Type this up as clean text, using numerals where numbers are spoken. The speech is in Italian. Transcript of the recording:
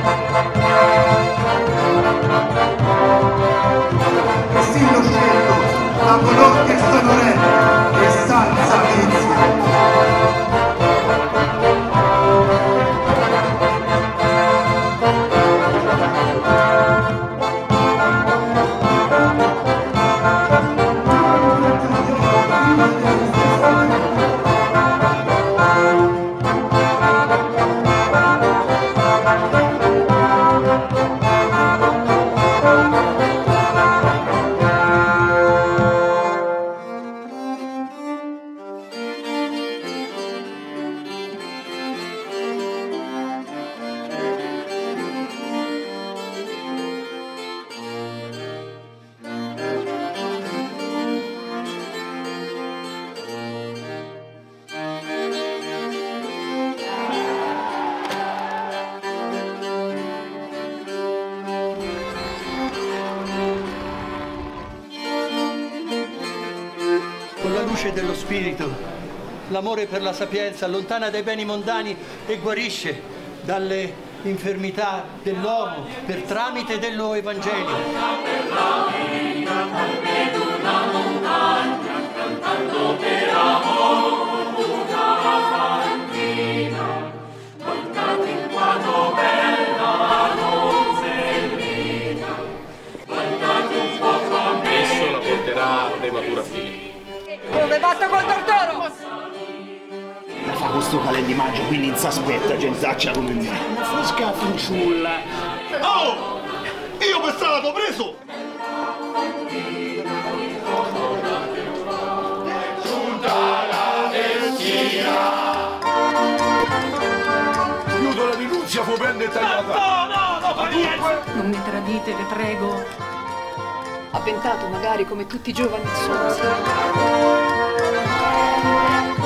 Silo scelto, la Bologna sonoretta e salsa Venezia. Con la luce dello spirito, l'amore per la sapienza allontana dai beni mondani e guarisce dalle infermità dell'uomo per tramite dello Evangelio. Esso la porterà a prematura fine. Come batto col tortoro! La fa questo Calè di maggio, quindi non si aspetta gentaccia come me. Una fresca fanciulla. Oh! Io per strada t'ho preso! Chiudo la denunzia, fu ben dettagliata. Dunque... Non mi tradite, vi prego. Avventato magari come tutti i giovani sono.